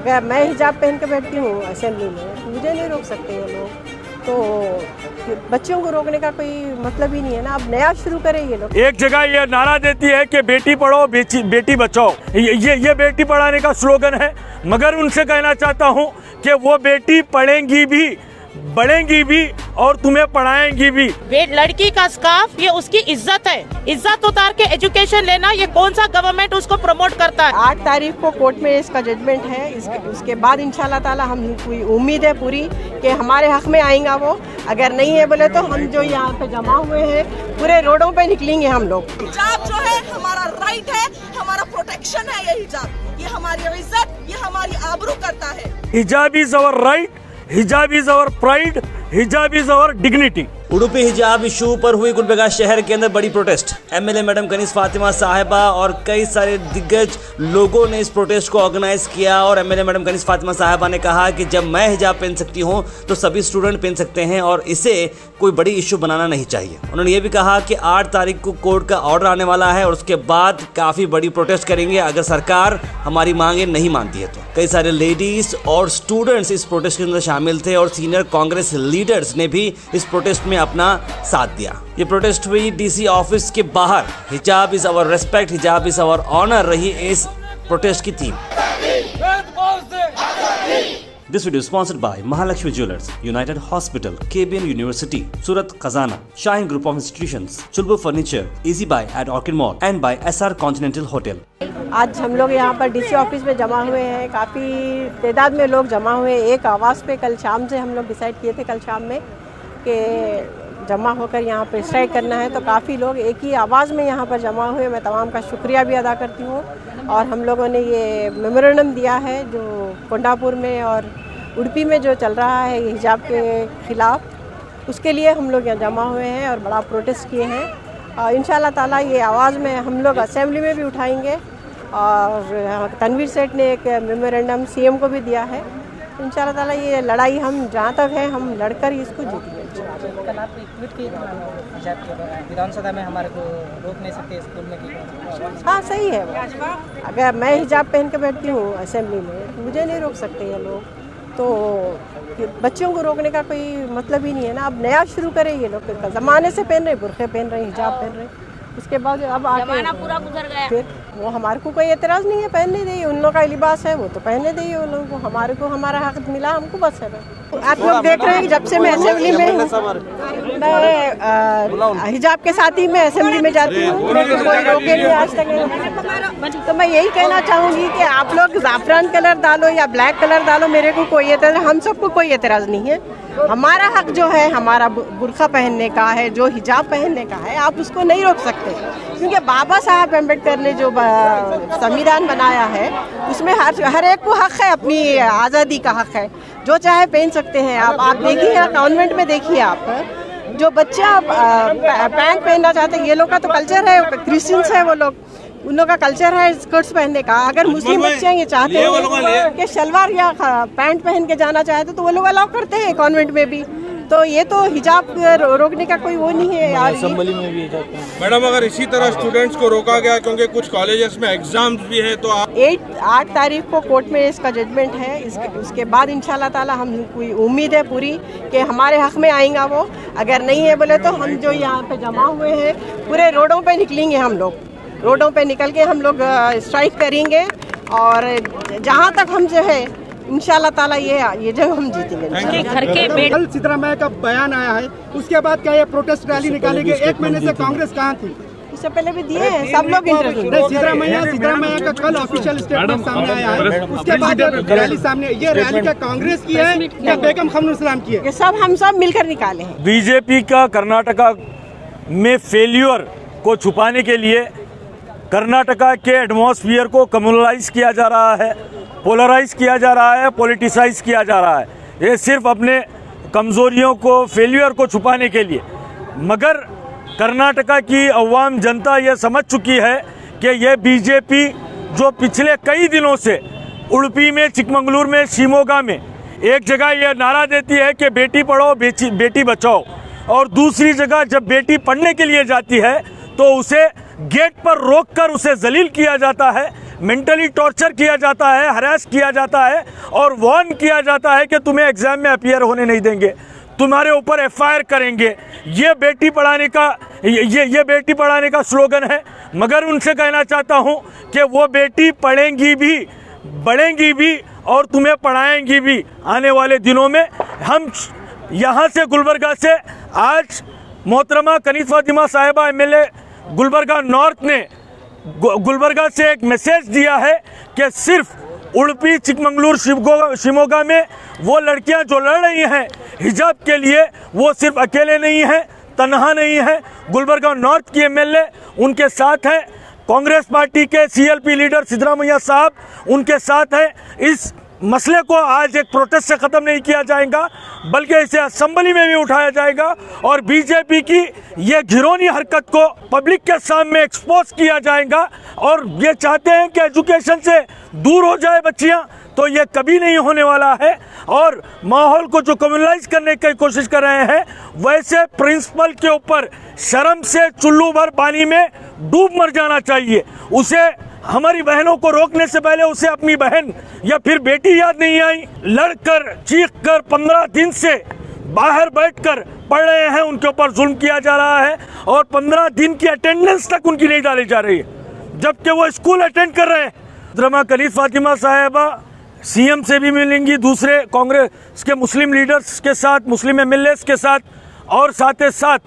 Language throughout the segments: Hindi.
अगर मैं हिजाब पहन के बैठती हूँ असेंबली में, मुझे नहीं रोक सकते ये लोग। तो बच्चों को रोकने का कोई मतलब ही नहीं है ना। अब नया शुरू करें ये लोग। एक जगह ये नारा देती है कि बेटी पढ़ाओ बेटी बचाओ, ये बेटी पढ़ाने का स्लोगन है, मगर उनसे कहना चाहता हूँ कि वो बेटी पढ़ेंगी भी, बढ़ेंगी भी और तुम्हें पढ़ाएंगी भी। लड़की का स्कार्फ ये उसकी इज्जत है, इज्जत उतार के एजुकेशन लेना, ये कौन सा गवर्नमेंट उसको प्रमोट करता है। 8 तारीख को कोर्ट में इसका जजमेंट है। उसके बाद इंशाल्लाह ताला हम कोई उम्मीद है पूरी कि हमारे हक में आएगा वो। अगर नहीं है बोले तो हम जो यहाँ पे जमा हुए हैं पूरे रोडों पे निकलेंगे हम लोग। हिजाब जो है हमारा राइट है, हमारा प्रोटेक्शन है। ये हिजाब, ये हमारी इज्जत, ये हमारी आबरू करता है। हिजाब इज अवर राइट, हिजाब इज अवर प्राइड, हिजाब इज अवर डिग्निटी। उडुपी हिजाब इशू पर हुई गुलबर्गा शहर के अंदर बड़ी protest. MLA madam Kaneez Fatima साहिबा और कई सारे दिग्गज लोगों ने इस प्रोटेस्ट को ऑर्गेनाइज किया और एमएलए मैडम कनीज फातिमा साहिबा ने कहा कि जब मैं हिजाब पहन सकती हूं तो सभी स्टूडेंट पहन सकते हैं और इसे कोई बड़ी इशू बनाना नहीं चाहिए। उन्होंने ये भी कहा कि 8 तारीख को कोर्ट का ऑर्डर आने वाला है और उसके बाद काफ़ी बड़ी प्रोटेस्ट करेंगे अगर सरकार हमारी मांगे नहीं मानती है तो। कई सारे लेडीज और स्टूडेंट्स इस प्रोटेस्ट के अंदर शामिल थे और सीनियर कांग्रेस लीडर्स ने भी इस प्रोटेस्ट में अपना साथ दिया। ये प्रोटेस्ट हुई डीसी ऑफिस के बाहर। हिजाब इज अवर रेस्पेक्ट, हिजाब इज अवर ऑनर रही इस प्रोटेस्ट की थीम। This video is sponsored by Mahalakshmi Jewelers, United Hospital, KBN University, Surat Khazana, Shine Group of Institutions, Chulbur Furniture, Easy Buy at Orchid Mall and by SR Continental Hotel. आज हम लोग यहाँ पर डीसी ऑफिस में जमा हुए हैं। काफ़ी तादाद में लोग जमा हुए। एक आवाज़ पे कल शाम से हम लोग डिसाइड किए थे कल शाम में कि जमा होकर यहाँ पर स्ट्राइक करना है, तो काफ़ी लोग एक ही आवाज़ में यहाँ पर जमा हुए। मैं तमाम का शुक्रिया भी अदा करती हूँ। और हम लोगों ने ये मेमोरेंडम दिया है जो कोंडापुर में और उडुपी में जो चल रहा है हिजाब के ख़िलाफ़, उसके लिए हम लोग यहाँ जमा हुए हैं और बड़ा प्रोटेस्ट किए हैं। और इंशाल्लाह ताला ये आवाज़ में हम लोग असेंबली में भी उठाएंगे और तनवीर सेठ ने एक मेमोरेंडम सीएम को भी दिया है। इंशाल्लाह ताला ये लड़ाई हम जहाँ तक है हम लड़कर ही इसको जीतेंगे। कल आप ट्वीट किए थे विधानसभा में हमारे को रोक नहीं सकते स्कूल में। हाँ सही है। अगर मैं हिजाब पहन के बैठती हूँ असेंबली में, मुझे नहीं रोक सकते ये लोग। तो बच्चों को रोकने का कोई मतलब ही नहीं है ना। अब नया शुरू करें ये लोग। ज़माने से पहन रहे, बुरखे पहन रहे, हिजाब पहन रहे, उसके बाद अब आके पूरा गुजर गया। फिर वो हमारे को कोई एतराज़ नहीं है, पहनने दें। उन लोगों का लिबास है वो तो पहनने दें उन लोगों को। हमारे को हमारा हक मिला, हमको बस है। आप लोग देख रहे हैं जब से मैं असेंबली में हूँ, मैं हिजाब के साथ ही मैं असेंबली में जाती हूँ। मेरे को कोई रोके नहीं आज तक। तो मैं यही कहना चाहूँगी कि आप लोग ज़ाफ़रान कलर डालो या ब्लैक कलर डालो, मेरे को कोई एतराज़, हम सबको कोई एतराज़ नहीं है। हमारा हक जो है हमारा बुर्का पहनने का है, जो हिजाब पहनने का है, आप उसको नहीं रोक सकते। क्योंकि बाबा साहब अम्बेडकर ने जो संविधान बनाया है उसमें हर एक को हक है, अपनी आज़ादी का हक है, जो चाहे पहन सकते हैं। आप देखिए कॉन्वेंट में देखिए आप, जो बच्चा पैंट पहनना चाहते हैं, ये लोग का तो कल्चर है, क्रिश्चियंस है वो लोग, उन लोगों का कल्चर है स्कर्ट्स पहनने का। अगर मुस्लिम बच्चे ये चाहते हैं कि शलवार या पैंट पहन के जाना चाहते तो वो लोग अलाउ करते हैं कॉन्वेंट में भी। तो ये तो हिजाब रोकने का कोई वो नहीं है यार। असेंबली में भी मैडम अगर इसी तरह स्टूडेंट्स को रोका गया क्योंकि कुछ कॉलेजेस में एग्जाम्स भी है तो 8 तारीख को कोर्ट में इसका जजमेंट है। उसके बाद इंशाल्लाह ताला हम कोई उम्मीद है पूरी कि हमारे हक में आएगा वो। अगर नहीं है बोले तो हम जो यहाँ पे जमा हुए हैं पूरे रोडों पे निकलेंगे हम लोग। रोडों पे निकल के हम लोग स्ट्राइक करेंगे और जहाँ तक हम जो है इंशाल्लाह ताला ये जगह हम जीतेंगे। घर के कल सिद्धरामैया का बयान आया है, उसके बाद क्या ये प्रोटेस्ट रैली निकालेंगे? 1 महीने से कांग्रेस कहाँ थी? इससे पहले भी दिए हैं सब लोग इंटरेस्ट। सिद्धरामैया का कल ऑफिशियल स्टेटमेंट सामने आया है, उसके बाद रैली सामने, ये रैली क्या कांग्रेस की है या बेगम खानम इस्लाम की है? ये सब हम सब मिलकर निकाले हैं। बीजेपी का कर्नाटका में फेल्यूर को छुपाने के लिए कर्नाटका के एटमॉस्फेयर को कम्युनलाइज किया जा रहा है, पोलराइज किया जा रहा है, पॉलिटिसाइज किया जा रहा है। ये सिर्फ अपने कमज़ोरियों को, फेल्यूर को छुपाने के लिए। मगर कर्नाटका की अवाम जनता ये समझ चुकी है कि ये बीजेपी जो पिछले कई दिनों से उडुपी में, चिकमंगलुरु में, शिमोगा में एक जगह ये नारा देती है कि बेटी पढ़ाओ बेटी बचाओ, और दूसरी जगह जब बेटी पढ़ने के लिए जाती है तो उसे गेट पर रोककर उसे जलील किया जाता है, मेंटली टॉर्चर किया जाता है, हरास किया जाता है और वार्न किया जाता है कि तुम्हें एग्जाम में अपीयर होने नहीं देंगे, तुम्हारे ऊपर एफआईआर करेंगे। ये बेटी पढ़ाने का स्लोगन है। मगर उनसे कहना चाहता हूँ कि वो बेटी पढ़ेंगी भी, बढ़ेंगी भी और तुम्हें पढ़ाएंगी भी आने वाले दिनों में। हम यहाँ से गुलबर्गा से आज मोहतरमा कनीज़ फातिमा साहिबा एमएलए गुलबर्गा नॉर्थ ने गुलबर्गा से एक मैसेज दिया है कि सिर्फ उड़पी, चिकमंगलूर, शिमोगा में वो लड़कियां जो लड़ रही हैं हिजाब के लिए, वो सिर्फ अकेले नहीं हैं, तन्हा नहीं है। गुलबर्गा नॉर्थ की एमएलए उनके साथ हैं, कांग्रेस पार्टी के सीएलपी लीडर सिद्धरामैया साहब उनके साथ हैं। इस मसले को आज एक प्रोटेस्ट से ख़त्म नहीं किया जाएगा, बल्कि इसे असेंबली में भी उठाया जाएगा और बीजेपी की ये घिनौनी हरकत को पब्लिक के सामने एक्सपोज किया जाएगा। और ये चाहते हैं कि एजुकेशन से दूर हो जाए बच्चियां, तो ये कभी नहीं होने वाला है। और माहौल को जो कम्युनलाइज करने की कोशिश कर रहे हैं, वैसे प्रिंसिपल के ऊपर शर्म से चुल्लू भर पानी में डूब मर जाना चाहिए। उसे, हमारी बहनों को रोकने से पहले उसे अपनी बहन या फिर बेटी याद नहीं आई। लड़कर, चीख कर 15 दिन से बाहर बैठकर पढ़ रहे हैं, उनके ऊपर जुल्म किया जा रहा है और 15 दिन की अटेंडेंस तक उनकी नहीं डाली जा रही है, जबकि वो स्कूल अटेंड कर रहे हैं। मोहतरमा कनीज़ फातिमा साहिबा सीएम से भी मिलेंगी, दूसरे कांग्रेस के मुस्लिम लीडर्स के साथ, मुस्लिम एमएलएस के साथ, और साथ ही साथ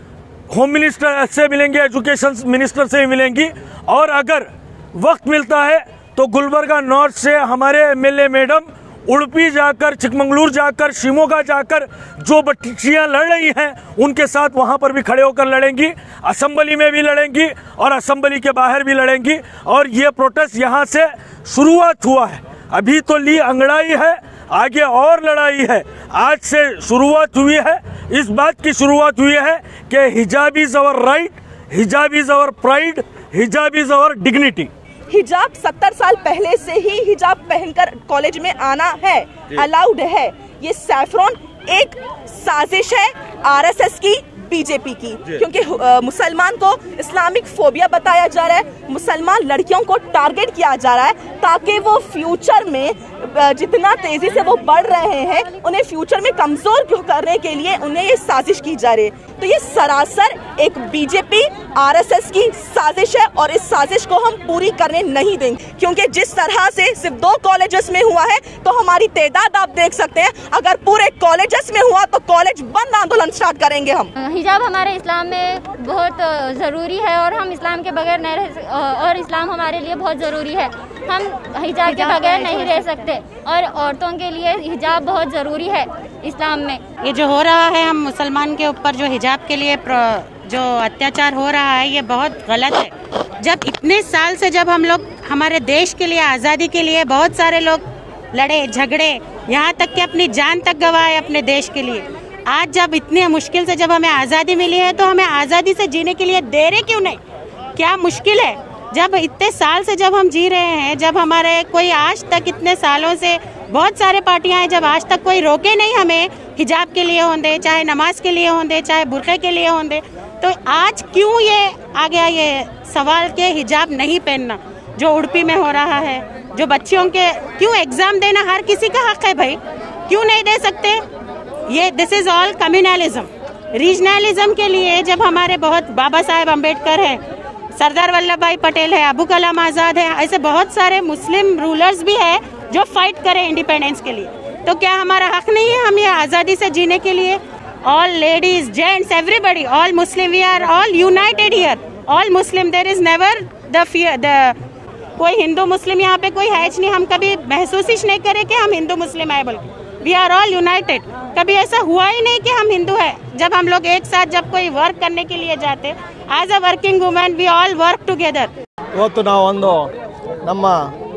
होम मिनिस्टर से मिलेंगे, एजुकेशन मिनिस्टर से भी मिलेंगी। और अगर वक्त मिलता है तो गुलबर्गा नॉर्थ से हमारे एमएलए मैडम उड़पी जाकर, चिकमंगलूर जाकर, शिमोगा जाकर जो बच्चियाँ लड़ रही हैं उनके साथ वहाँ पर भी खड़े होकर लड़ेंगी, असेंबली में भी लड़ेंगी और असेंबली के बाहर भी लड़ेंगी। और ये प्रोटेस्ट यहाँ से शुरुआत हुआ है, अभी तो ली अंगड़ाई है, आगे और लड़ाई है। आज से शुरुआत हुई है, इस बात की शुरुआत हुई है कि हिजाब इज़ आवर राइट, हिजाब इज़ आवर प्राइड, हिजाब इज़ आवर डिग्निटी। हिजाब 70 साल पहले से ही हिजाब पहनकर कॉलेज में आना है, अलाउड है। ये सैफरॉन एक साजिश है आरएसएस की, बीजेपी की, क्योंकि मुसलमान को इस्लामिक फोबिया बताया जा रहा है, मुसलमान लड़कियों को टारगेट किया जा रहा है ताकि वो फ्यूचर में जितना तेजी से वो बढ़ रहे हैं उन्हें फ्यूचर में कमजोर करने के लिए उन्हें ये साजिश की जा रही है। तो ये सरासर एक बीजेपी आरएसएस की साजिश है और इस साजिश को हम पूरी करने नहीं देंगे, क्योंकि जिस तरह से सिर्फ 2 कॉलेजेस में हुआ है तो हमारी तादाद आप देख सकते हैं। अगर पूरे कॉलेजेस में हुआ तो कॉलेज बंद आंदोलन स्टार्ट करेंगे हम। हिजाब हमारे इस्लाम में बहुत ज़रूरी है और हम इस्लाम के बगैर नहीं रह, और इस्लाम हमारे लिए बहुत ज़रूरी है। हम हिजाब के बगैर नहीं रह सकते और औरतों के लिए हिजाब बहुत ज़रूरी है इस्लाम में। ये जो हो रहा है हम मुसलमान के ऊपर जो हिजाब के लिए जो अत्याचार हो रहा है, ये बहुत गलत है। जब इतने साल से जब हम लोग हमारे देश के लिए, आज़ादी के लिए बहुत सारे लोग लड़े झगड़े, यहाँ तक कि अपनी जान तक गंवाए अपने देश के लिए, आज जब इतनी मुश्किल से जब हमें आज़ादी मिली है तो हमें आज़ादी से जीने के लिए देर क्यों नहीं? क्या मुश्किल है? जब इतने साल से जब हम जी रहे हैं, जब हमारे कोई आज तक इतने सालों से बहुत सारे पार्टियां हैं, जब आज तक कोई रोके नहीं हमें हिजाब के लिए होंदे, चाहे नमाज के लिए होंदे, चाहे बुर्के के लिए होंदे, तो आज क्यों ये आ गया ये सवाल के हिजाब नहीं पहनना जो उड़पी में हो रहा है, जो बच्चियों के क्यों एग्जाम देना हर किसी का हक है भाई, क्यों नहीं दे सकते? ये this is all communalism, regionalism के लिए। जब हमारे बहुत बाबा साहेब अम्बेडकर है, सरदार वल्लभ भाई पटेल है, अबू कलाम आज़ाद है, ऐसे बहुत सारे मुस्लिम रूलर्स भी है जो फाइट करें इंडिपेंडेंस के लिए, तो क्या हमारा हक नहीं है हम ये आज़ादी से जीने के लिए? All ladies, gents, everybody, all Muslim, we are all united here, all Muslim, there is never the fear, कोई हिंदू मुस्लिम यहाँ पे कोई है नहीं, हम कभी महसूस ही नहीं करें कि हम हिंदू मुस्लिम है, बल्कि वी आर ऑल यूनाइटेड। कभी ऐसा हुआ ही नहीं कि हम हिंदू हैं। जब हम लोग एक साथ जब कोई वर्क करने के लिए जाते, as a working women we all work together. ಇವತ್ತು ನಾವು ನಮ್ಮ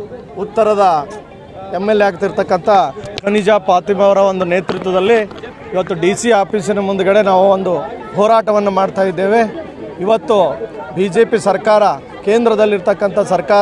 ಉತ್ತರದ MLA ಆಗ್ತಿರ್ತಕ್ಕಂಥ ಖನಿಜಾ ಫಾತಿಮಾ ಅವರ ಒಂದು ನೇತೃತ್ವದಲ್ಲಿ ಇವತ್ತು DC ಆಫೀಸಿನ ಮುಂದುಗಡೆ ನಾವು ಒಂದು ಹೋರಾಟವನ್ನು ಮಾಡ್ತಾ ಇದ್ದೇವೆ। ಇವತ್ತು BJP ಸರ್ಕಾರ, ಕೇಂದ್ರದಲ್ಲಿರ್ತಕ್ಕಂಥ ಸರ್ಕಾರ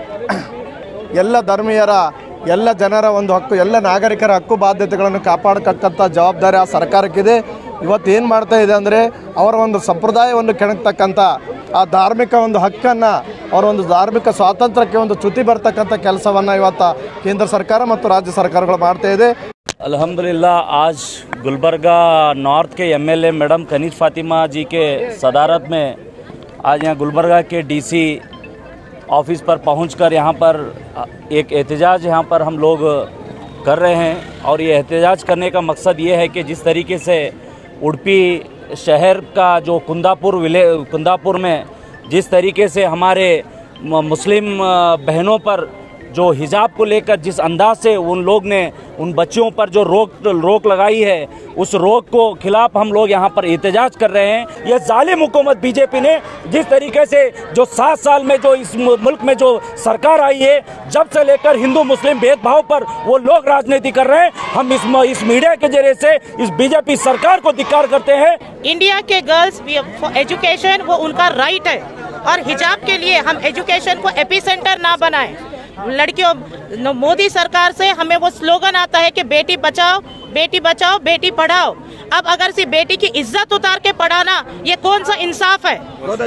ಎಲ್ಲ ಧರ್ಮೀಯರ, ಎಲ್ಲ ಜನರ ಒಂದು ಹಕ್ಕು, ಎಲ್ಲ ನಾಗರಿಕರ ಹಕ್ಕು ಬಾಧ್ಯತೆಗಳನ್ನು ಕಾಪಾಡತಕ್ಕಂಥ ಜವಾಬ್ದಾರಿ ಆ ಸರ್ಕಾರಕ್ಕಿದೆ। ಇವತ್ತು ಏನು ಮಾಡ್ತಾ ಇದೆ ಅಂದರೆ ಅವರ ಒಂದು ಸಂಪ್ರದಾಯವನ್ನು ಕೆಣಕ್ತಕ್ಕಂಥ ಆ ಧಾರ್ಮಿಕ ಒಂದು ಹಕ್ಕನ್ನು ಅವರ ಒಂದು ಧಾರ್ಮಿಕ ಸ್ವಾತಂತ್ರ್ಯಕ್ಕೆ ಒಂದು ಚ್ಯುತಿ ಬರ್ತಕ್ಕಂಥ ಕೆಲಸವನ್ನು ಇವತ್ತು ಕೇಂದ್ರ ಸರ್ಕಾರ ಮತ್ತು ರಾಜ್ಯ ಸರ್ಕಾರಗಳು ಮಾಡ್ತಾ ಇದೆ. अल्हम्दुलिल्लाह आज गुलबर्गा नॉर्थ के एमएलए मैडम कनीज फातिमा जी के सदारत में आज यहाँ गुलबर्गा के डीसी ऑफिस पर पहुंचकर यहाँ पर एक एहतजाज यहाँ पर हम लोग कर रहे हैं और ये एहतजाज करने का मकसद ये है कि जिस तरीके से उडुपी शहर का जो कुंदापुर में जिस तरीके से हमारे मुस्लिम बहनों पर जो हिजाब को लेकर जिस अंदाज से उन लोग ने उन बच्चियों पर जो रोक लगाई है, उस रोक को खिलाफ हम लोग यहाँ पर एहतजाज कर रहे हैं. ये जालिम हुकूमत बीजेपी ने जिस तरीके से जो 7 साल में जो इस मुल्क में जो सरकार आई है, जब से लेकर हिंदू मुस्लिम भेदभाव पर वो लोग राजनीति कर रहे हैं. हम इस मीडिया के जरिए से इस बीजेपी सरकार को धिक्कार करते हैं. इंडिया के गर्ल्स एजुकेशन वो उनका राइट है और हिजाब के लिए हम एजुकेशन को एपिसेंटर ना बनाएं. लड़कियों मोदी सरकार से हमें वो स्लोगन आता है कि बेटी बचाओ बेटी पढ़ाओ. अब अगर सी बेटी की इज्जत उतार के पढ़ाना ये कौन सा इंसाफ है?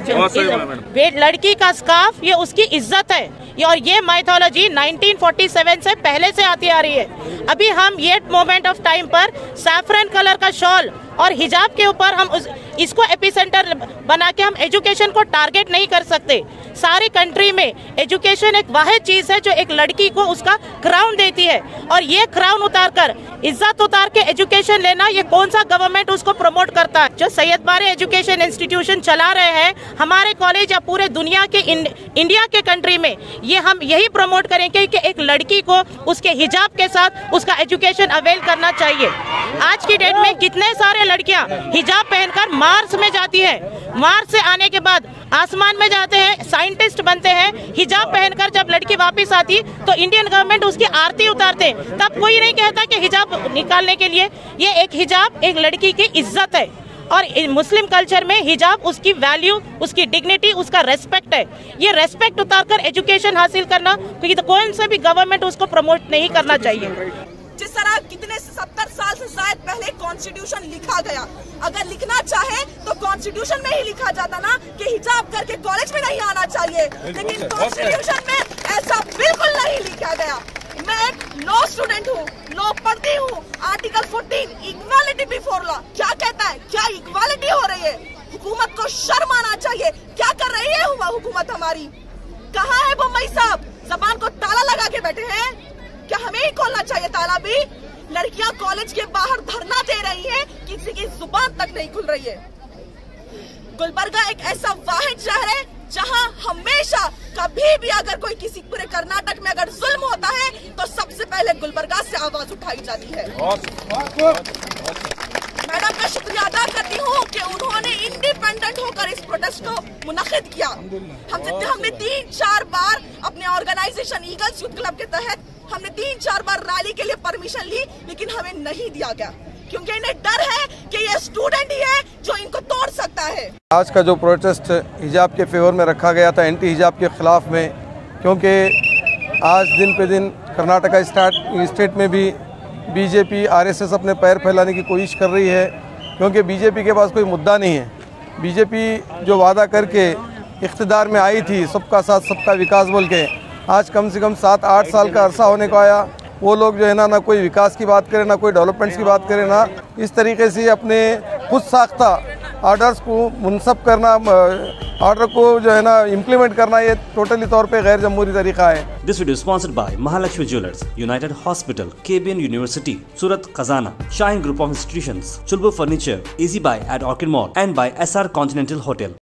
लड़की का स्कार्फ ये उसकी इज्जत है और ये माइथोलॉजी 1947 से पहले से आती आ रही है. अभी हम ये मोमेंट ऑफ टाइम पर सैफरन कलर का शॉल और हिजाब के ऊपर हम इसको एपिसेंटर बना के हम एजुकेशन को टारगेट नहीं कर सकते. सारी कंट्री में एजुकेशन एक वाहिद चीज़ है जो एक लड़की को उसका क्राउन देती है और ये क्राउन उतार के एजुकेशन लेना ये कौन सा गवर्नमेंट उसको प्रमोट करता है? जो सैयद बारे एजुकेशन इंस्टीट्यूशन चला रहे हैं हमारे कॉलेज या पूरे दुनिया के इंडिया के कंट्री में, ये हम यही प्रमोट करेंगे कि एक लड़की को उसके हिजाब के साथ उसका एजुकेशन अवेल करना चाहिए. आज की डेट में कितने सारे लड़कियां हिजाब पहनकर मार्स में जाती है, मार्स से आने के बाद आसमान में जाते हैं, साइंटिस्ट बनते हैं. हिजाब पहनकर जब लड़की वापस आती तो इंडियन गवर्नमेंट उसकी आरती उतारते, तब कोई नहीं कहता कि हिजाब निकालने के लिए. ये एक हिजाब एक लड़की की इज्जत है और मुस्लिम कल्चर में हिजाब उसकी वैल्यू, उसकी डिग्निटी, उसका रेस्पेक्ट है. ये रेस्पेक्ट उतारकर एजुकेशन हासिल करना क्योंकि तो कोई से भी गवर्नमेंट उसको प्रमोट नहीं करना चाहिए. जिस तरह कितने 70 साल से शायद पहले कॉन्स्टिट्यूशन लिखा गया, अगर लिखना चाहे तो कॉन्स्टिट्यूशन में ही लिखा जाता ना कि हिजाब करके कॉलेज में नहीं आना चाहिए, लेकिन कॉन्स्टिट्यूशन में ऐसा बिल्कुल नहीं लिखा गया. मैं एक लॉ स्टूडेंट हूँ, लॉ पढ़ती हूँ. आर्टिकल 14 इक्वालिटी बिफोर लॉ क्या कहता है? क्या इक्वालिटी हो रही है? हुकूमत को शर्म आना चाहिए. क्या कर रही है हुकूमत हमारी? कहाँ है बम्बई साहब? जबान को ताला लगा के बैठे हैं. क्या हमें ही खोलना चाहिए ताला भी? लड़कियां कॉलेज के बाहर धरना दे रही हैं, किसी की जुबान तक नहीं खुल रही है. गुलबर्गा एक ऐसा वाहिद शहर है जहां हमेशा कभी भी अगर कोई किसी पूरे कर्नाटक में अगर जुल्म होता है तो सबसे पहले गुलबर्गा से आवाज उठाई जाती है. मैडम का शुक्रिया अदा करती हूँ कि उन्होंने इंडिपेंडेंट होकर इस प्रोटेस्ट को मुनक्किद किया. हमने 3-4 बार अपने ऑर्गेनाइजेशन ईगल्स यूथ क्लब के तहत हमने 3-4 बार रैली के लिए परमिशन ली, लेकिन हमें नहीं दिया गया क्योंकि इन्हें डर है कि ये स्टूडेंट ही है जो इनको तोड़ सकता है. आज का जो प्रोटेस्ट हिजाब के फेवर में रखा गया था, एंटी हिजाब के खिलाफ में, क्योंकि आज दिन पे दिन कर्नाटका स्टेट में भी बीजेपी आरएसएस अपने पैर फैलाने की कोशिश कर रही है, क्योंकि बीजेपी के पास कोई मुद्दा नहीं है. बीजेपी जो वादा करके इख्तिदार में आई थी सबका साथ सबका विकास बोल के, आज कम से कम 7-8 साल का अरसा होने को आया. वो लोग जो है ना कोई विकास की बात करें, ना कोई डेवलपमेंट्स की बात करें, ना इस तरीके से अपने खुद साख्ता ऑर्डर्स को मुनसब करना, ऑर्डर को जो है ना इम्प्लीमेंट करना, ये टोटली तौर पे गैर जमहूरी तरीका है. This video sponsored by Mahalakshmi jewellers, united hospital, KBN university, Surat Khazana, Shaheen group of institutions, Chulbul furniture, easy buy at orchid mall and by SR continental hotel.